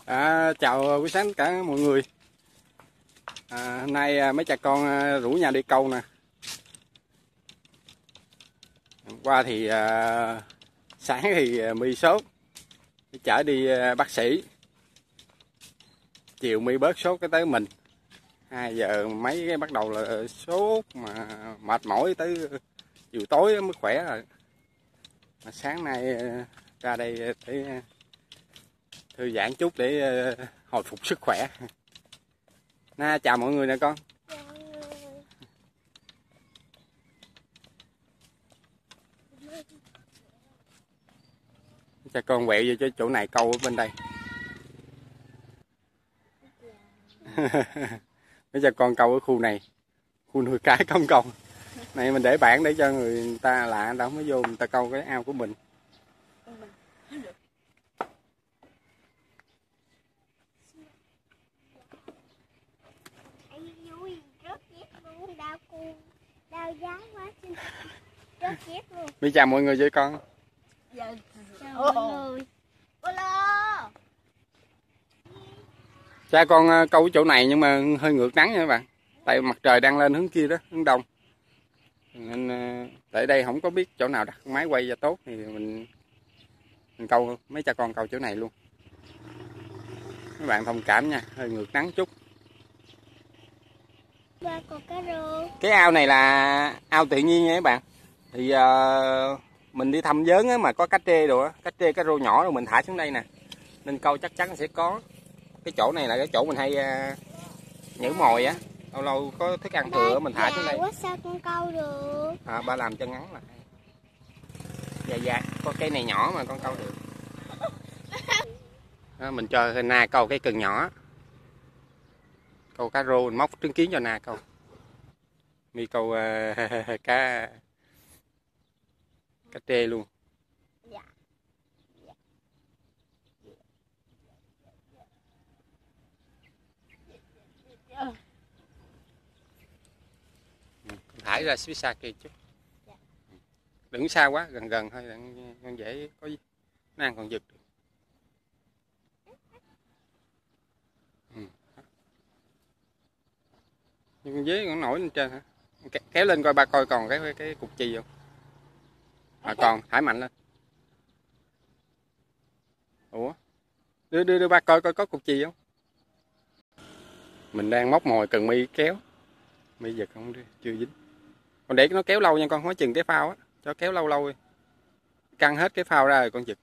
Chào buổi sáng tất cả mọi người. Hôm nay mấy cha con rủ nhau đi câu nè. Hôm qua thì sáng thì My sốt, chở đi bác sĩ. Chiều My bớt sốt cái tới mình. 2 giờ mấy cái bắt đầu là sốt mà mệt mỏi tới chiều tối mới khỏe rồi. Mà sáng nay ra đây để thư giãn chút để hồi phục sức khỏe. Chào mọi người nè con. Cho con quẹo vô chỗ này câu ở bên đây. Để cho con câu ở khu này, khu nuôi cá công cộng này. Mình để bảng để cho người ta lạ người ta không có vô người ta câu cái ao của mình. Mi chào mọi người với con. Chào mọi người. Cha con câu ở chỗ này nhưng mà hơi ngược nắng nha các bạn. Tại mặt trời đang lên hướng kia đó, hướng đông. Nên tại đây không có biết chỗ nào đặt máy quay cho tốt thì mình câu, mấy cha con câu chỗ này luôn. Các bạn thông cảm nha, hơi ngược nắng chút. Cái ao này là ao tự nhiên nha các bạn. Thì mình đi thăm vớn á, mà có cá trê đồ á, cá trê cá rô nhỏ rồi mình thả xuống đây nè. Nên câu chắc chắn sẽ có. Cái chỗ này là cái chỗ mình hay nhử mồi á. Lâu lâu có thức ăn thừa mình thả xuống đây. Quá sao con câu được? Ba làm cho ngắn lại. Dài, có cây này nhỏ mà con câu được. Mình cho Na câu cái cần nhỏ. Câu cá rô mình móc trứng kiến cho Na câu. Mi câu cá trê luôn. Thải ra phía xa kia chút. Đừng xa quá, gần gần thôi, con dễ có nó ăn còn giật. Nhưng con dế còn nổi lên trên hả? Kéo lên coi ba coi còn cái cục chì không? Còn, thải mạnh lên. Ủa? Đưa ba coi có cục chì không? Mình đang móc mồi cần Mi kéo. Mi giật không đưa, chưa dính. Còn để nó kéo lâu nha con, không có chừng cái phao á, cho kéo lâu lâu đi. Căng hết cái phao ra rồi con giật.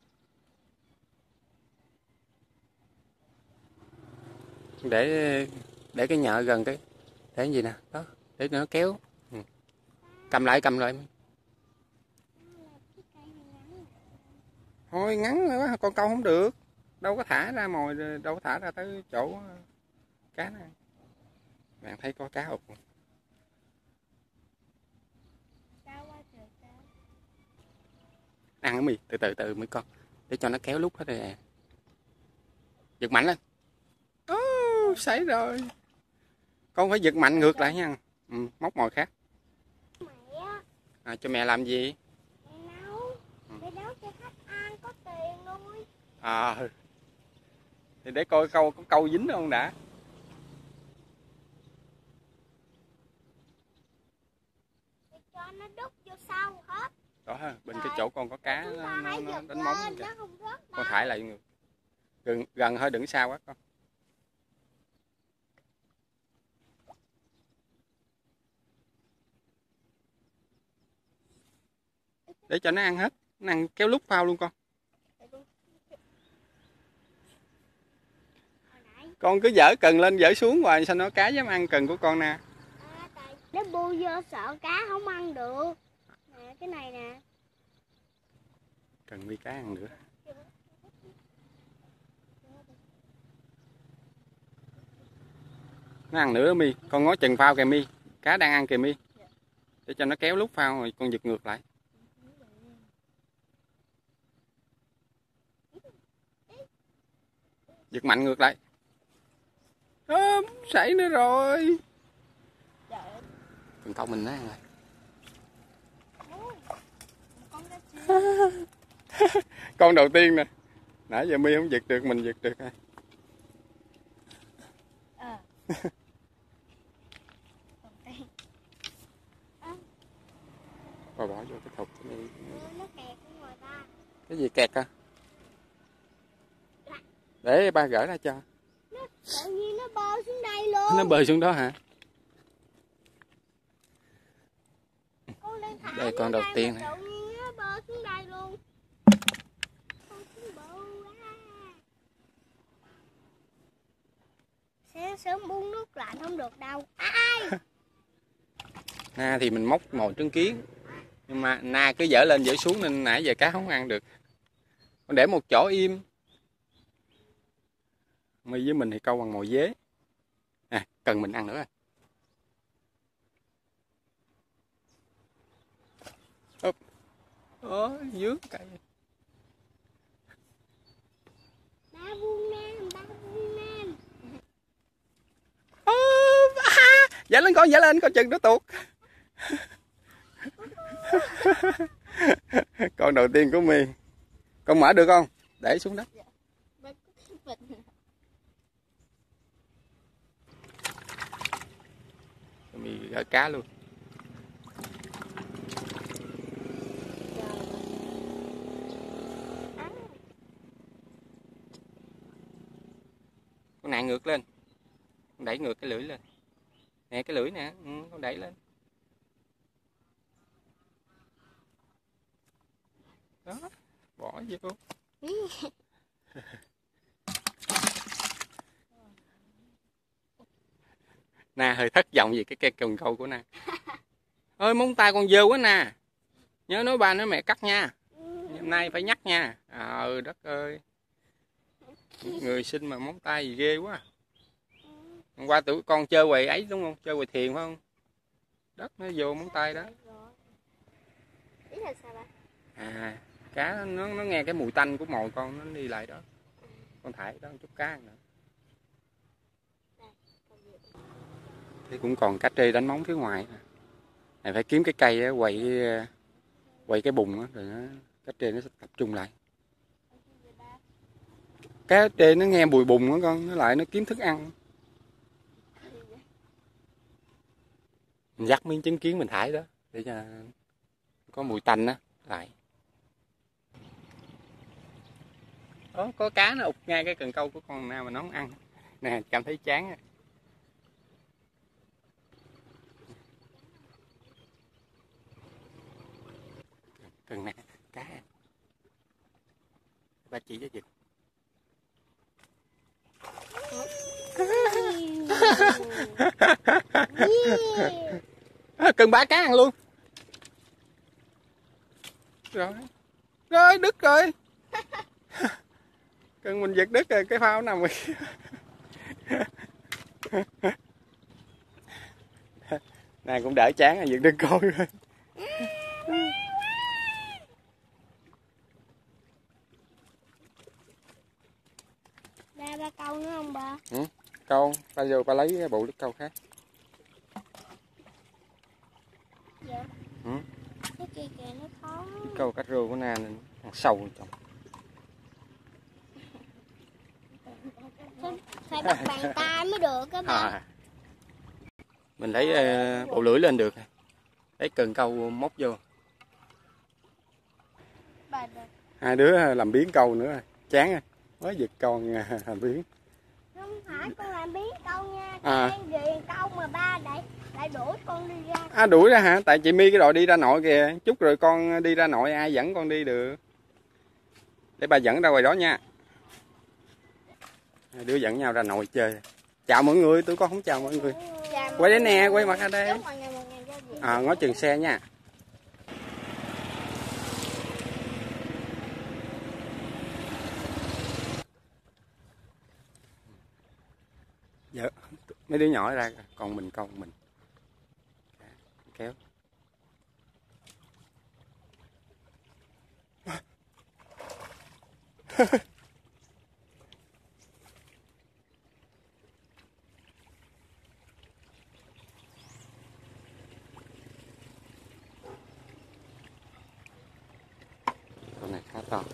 Để cái nhợ gần cái gì nè, đó, để nó kéo. Cầm lại. Thôi ngắn quá, con câu không được. Đâu có thả ra mồi, đâu có thả ra tới chỗ cá này. Bạn thấy có cá không? Ăn ở Mi, từ từ mấy con, để cho nó kéo lúc hết rồi. Giật mạnh lên. Xảy rồi. Con phải giật mạnh ngược lại nha. Móc mồi khác. Cho mẹ làm gì? Mẹ nấu cho khách ăn, có tiền nuôi. Thì để coi có câu dính không đã. Cho nó đút vô sâu hết. Đó ha, bên cái chỗ con có cá nó đánh móng kìa. Con thải lại gần hơi, đừng xa quá con. Để cho nó ăn hết, nó ăn kéo lúc phao luôn con. Con cứ dở cần lên dở xuống hoài sao nó cá dám ăn cần của con nè. Nó bu vô sợ cá không ăn được. Nè cái này nè. Cần Mi cá ăn nữa. Nó ăn nữa Mi, con ngó chừng phao kìa Mi, cá đang ăn kìa Mi. Để cho nó kéo lúc phao rồi con giật ngược lại. Giật mạnh ngược lại. Xảy nữa rồi. Đừng câu mình nó ăn rồi. Con đầu tiên nè. Nãy giờ Mi không giật được, mình giật được. Rồi bỏ vô cái thục này. Nó kẹt ở ngoài ta. Cái gì kẹt à? Để ba gỡ ra cho. Tự nhiên nó bơi xuống đây luôn. Nó bơi xuống đó hả? Con Đây con đầu tiên này. tự nhiên nó bơi xuống đây luôn. Con xuống bự quá. Sáng sớm uống nước lạnh không được đâu. Ai? Na thì mình móc mồi trứng kiến. Nhưng mà Na cứ dở lên dở xuống nên nãy giờ cá không ăn được. Con để một chỗ im. My với mình thì câu bằng mồi dế. À, cần mình ăn nữa. Úp. Dướng cây. Ba vuông nam, ba vuông nam. Dở lên con chừng nó tuột. Con đầu tiên của My. Con mở được không? Để xuống đất. My gỡ cá luôn. Con nặng ngược lên. Con đẩy ngược cái lưỡi lên. Nè cái lưỡi nè, con đẩy lên. Đó, bỏ vô. Na hơi thất vọng vì cái cây cần câu của Na. Ơi móng tay con dơ quá nè. Nhớ nói ba nói mẹ cắt nha. Hôm nay phải nhắc nha. Đất ơi. Người sinh mà móng tay gì ghê quá. Hôm qua tụi con chơi quầy ấy đúng không? Chơi quầy thiền phải không? Đất nó vô móng tay đó. À, cá nó nghe cái mùi tanh của mồi con nó đi lại đó. Con thải đó chút cá nữa. Thế cũng còn cá trê đánh móng phía ngoài. Này phải kiếm cái cây quậy cái bùn đó, rồi cá trê nó sẽ tập trung lại. Cá trê nó nghe mùi bùn đó con, nó lại nó kiếm thức ăn. Mình dắt miếng trứng kiến mình thải đó để cho có mùi tanh đó lại. Đó, có cá nó ụt ngay cái cần câu của con nào mà nó không ăn. Nè, cảm thấy chán. Cần nè, cá. Ba chỉ cho vịt. Cần ba cá ăn luôn. Rồi đứt rồi. Cần mình giật đứt rồi, cái phao nằm rồi. Này cũng đỡ chán rồi, giật đứt coi rồi. Ba câu nữa không ba? Ừ, câu, ba vô ba lấy bộ đứt câu khác. Dạ. Ừ. Cái kia kìa nó khó. Câu cá rô của Na nên ăn sâu chồng. Phải bắt bàn tay mới được các bạn. Mình lấy bộ lưỡi lên được. Lấy cần câu móc vô. Hai đứa làm biến câu nữa. Chán rồi. Mới giật con làm biến. Không phải con làm biến câu nha. Con ghiền câu mà ba lại đuổi con đi ra. Đuổi ra hả? Tại chị My cái đội đi ra nội kìa. Chút rồi con đi ra nội ai dẫn con đi được. Để ba dẫn ra ngoài đó nha. Hai đứa dẫn nhau ra nội chơi. Chào mọi người, tụi con không chào mọi người. Quay đây nè, quay mặt ra đây. Ngó chừng xe nha. Dạ, mấy đứa nhỏ ra, còn mình câu mình. Kéo. Con này khá to.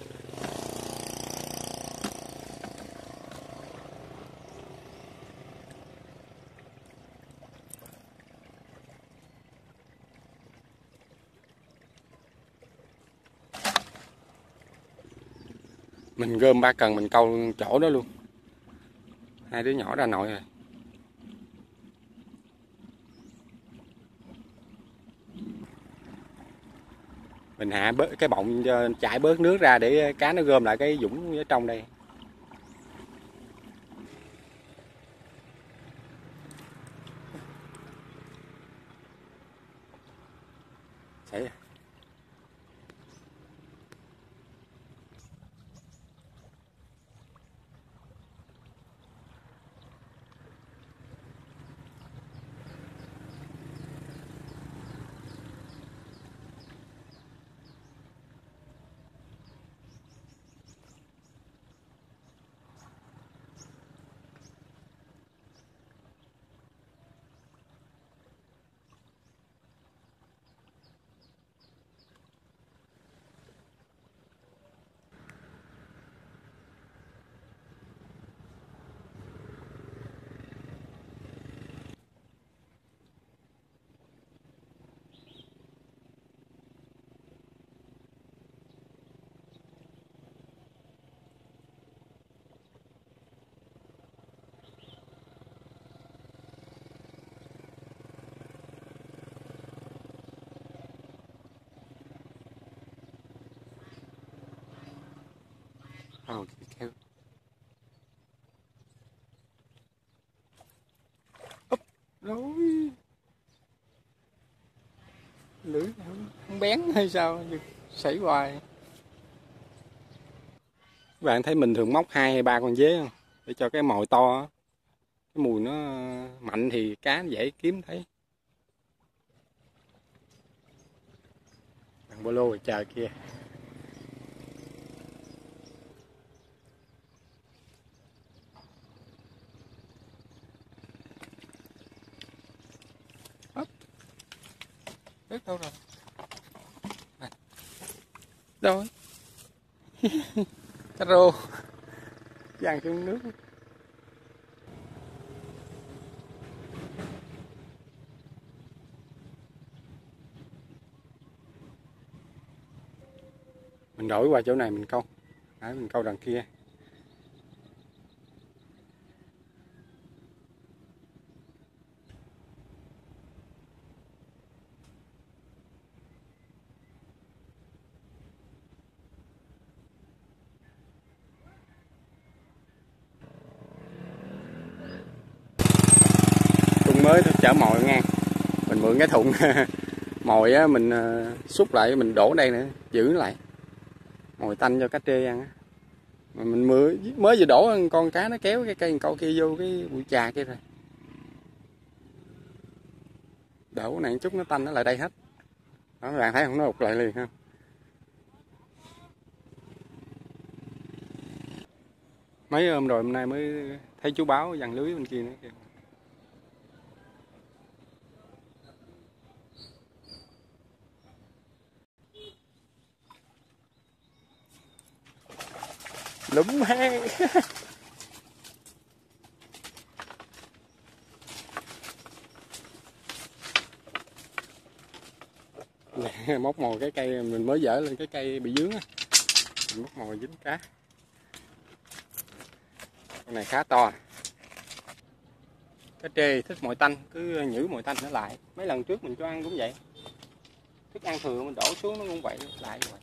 Mình gom 3 cần mình câu chỗ đó luôn. Hai đứa nhỏ ra nội rồi. Mình hạ bớt cái bọng chảy bớt nước ra để cá nó gom lại cái dũng ở trong đây. Xảy ra. Kéo. Úp, rồi. Lưỡi không bén hay sao xảy hoài. Các bạn thấy mình thường móc 2 hay 3 con dế không, để cho cái mồi to á. Cái mùi nó mạnh thì cá nó dễ kiếm thấy. Thằng bô lô chờ kia. Úp, biết đâu rồi. Rồi. Cá rô dàn trong nước. Mình đổi qua chỗ này mình câu. Đấy, mình câu đằng kia. Thùng mới tôi chở mồi nha. Mình mượn cái thùng mồi á, mình xúc lại mình đổ đây nữa, giữ lại. Mồi tanh cho cá trê ăn á. Mà mình mới vừa đổ con cá nó kéo cái cây câu kia vô cái bụi trà kia rồi. Đổ này chút nó tanh nó lại đây hết. Đó, các bạn thấy không, nó ụt lại liền không? Mấy hôm rồi hôm nay mới thấy chú báo dàn lưới bên kia nữa kìa. Lúm he. Móc mồi cái cây mình mới dỡ lên cái cây bị dướng á, mình móc mồi dính cá. Con này khá to. Cá trê thích mồi tanh, cứ nhử mồi tanh nó lại. Mấy lần trước mình cho ăn cũng vậy, thức ăn thừa mình đổ xuống nó cũng vậy lại vậy.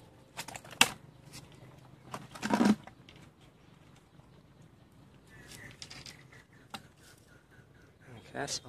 Khá sâu.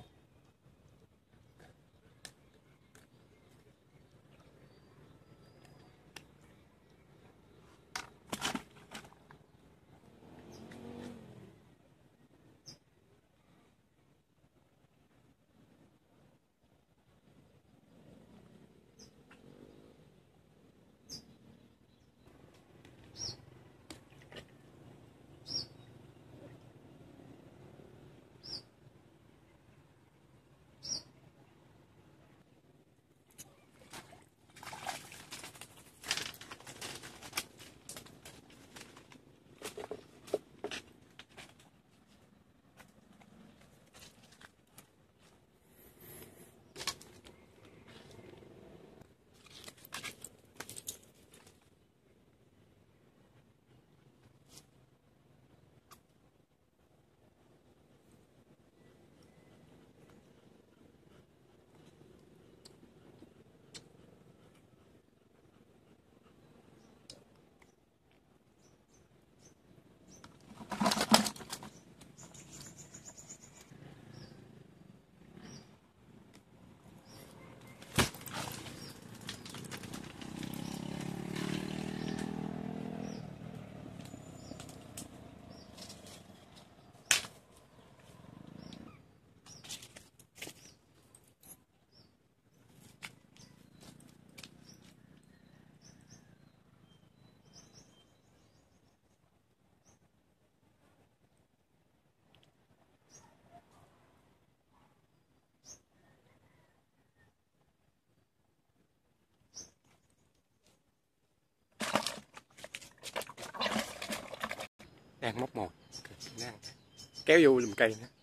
Đang móc mồi. Đang kéo vô lùm cây nữa.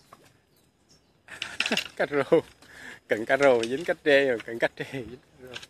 Cá rô. Cần cá rô dính cá trê rồi, cần cá trê dính cá rô.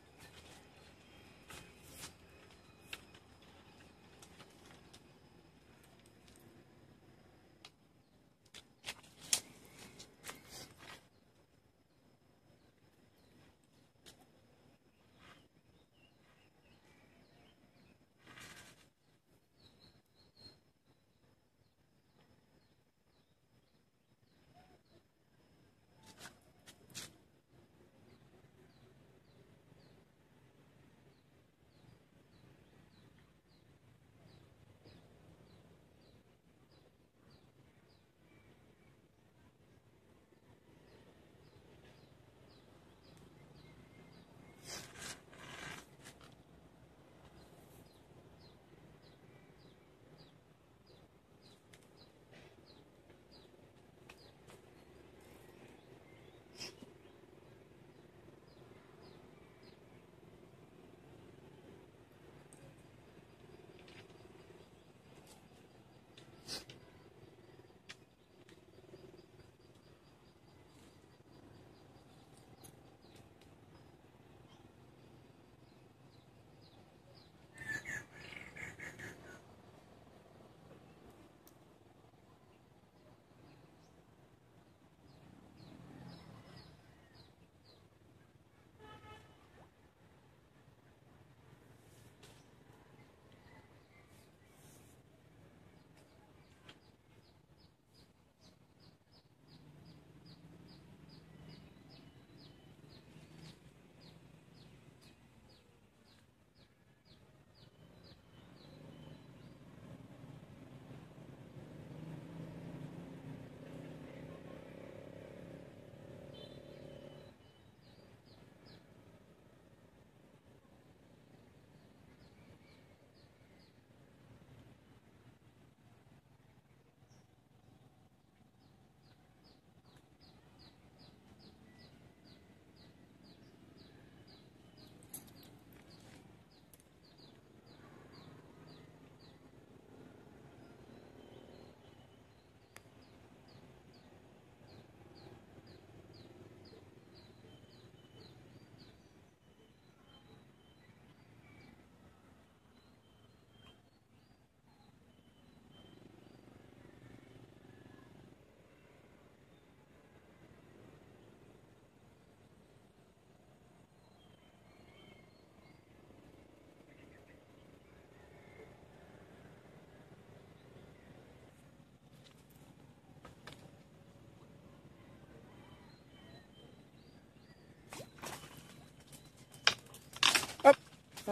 Ấp. Đó.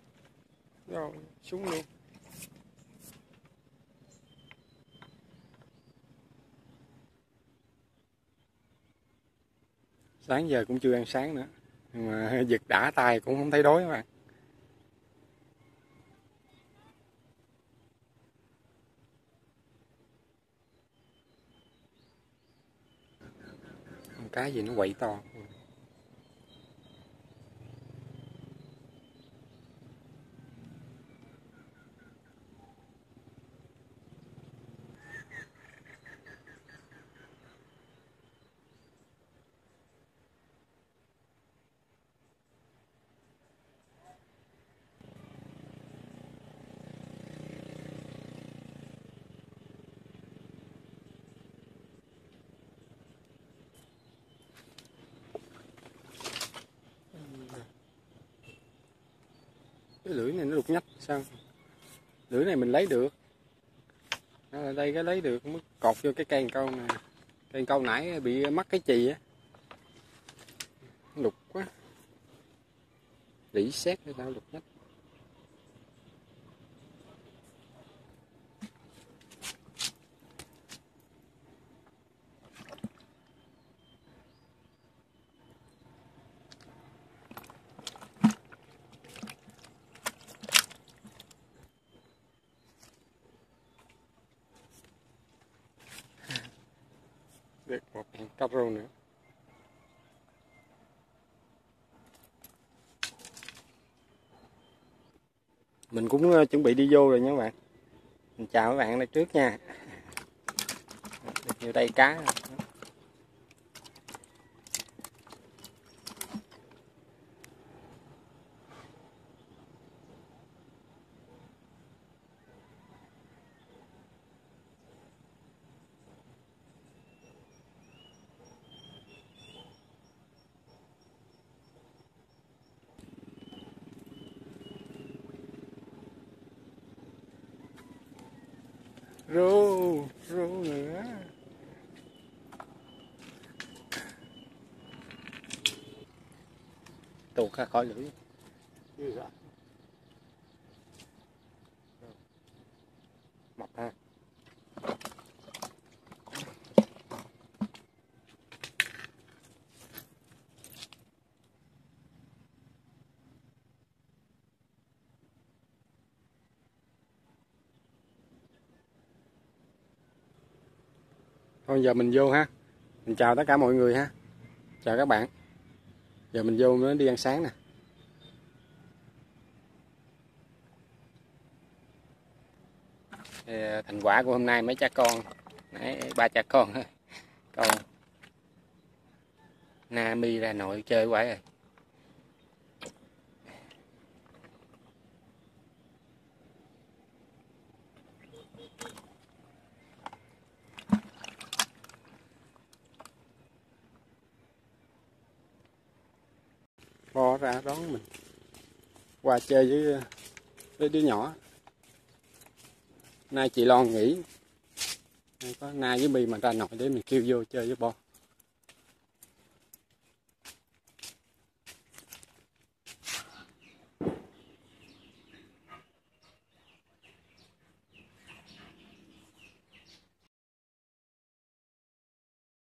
Rồi, xuống luôn. Sáng giờ cũng chưa ăn sáng nữa. Nhưng mà giật đã tay cũng không thấy đói các bạn. Con cá gì nó quậy to. Cái lưỡi này nó đục nhách sao? Lưỡi này mình lấy được. Ở đây cái lấy được mới cột vô cái cây câu này. Cây câu nãy bị mắc cái chì á. Đục quá. Rỉ sét hay sao đục nhách. Được một con cá rô nữa. Mình cũng chuẩn bị đi vô rồi nha các bạn. Mình chào các bạn đây trước nha. Được nhiều đây cá. Rô nữa. Tuột ra khỏi lưỡi. Mập ha. Thôi giờ mình vô ha. Mình chào tất cả mọi người ha. Chào các bạn. Giờ mình vô mới đi ăn sáng nè. Thành quả của hôm nay mấy cha con. Nãy 3 cha con thôi. Con Nami ra nội chơi quái rồi. Bo ra đón mình qua chơi với đứa nhỏ. Nay chị Loan nghỉ, có Na với My mà ra nội để mình kêu vô chơi với Bo.